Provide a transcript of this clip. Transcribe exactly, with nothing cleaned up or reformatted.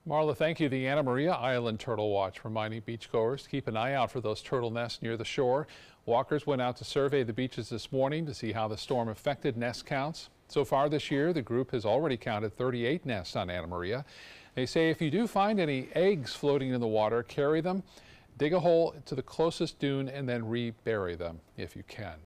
Marla, thank you. The Anna Maria Island Turtle Watch reminding beachgoers to keep an eye out for those turtle nests near the shore. Walkers went out to survey the beaches this morning to see how the storm affected nest counts. So far this year, the group has already counted thirty-eight nests on Anna Maria. They say if you do find any eggs floating in the water, carry them, dig a hole to the closest dune, and then rebury them if you can.